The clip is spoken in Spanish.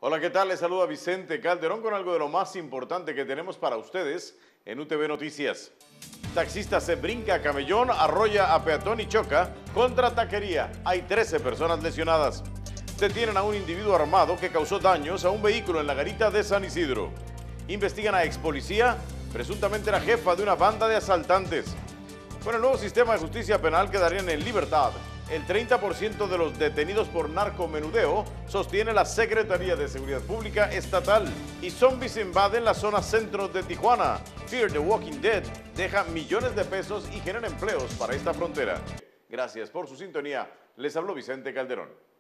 Hola, ¿qué tal? Les saluda Vicente Calderón con algo de lo más importante que tenemos para ustedes en UTV Noticias. Taxista se brinca a camellón, arrolla a peatón y choca contra taquería. Hay 13 personas lesionadas. Detienen a un individuo armado que causó daños a un vehículo en la garita de San Isidro. Investigan a ex policía, presuntamente era jefa de una banda de asaltantes. Con el nuevo sistema de justicia penal quedarían en libertad el 30% de los detenidos por narcomenudeo, sostiene la Secretaría de Seguridad Pública Estatal. Y zombies invaden la zona centro de Tijuana. Fear the Walking Dead deja millones de pesos y genera empleos para esta frontera. Gracias por su sintonía. Les habló Vicente Calderón.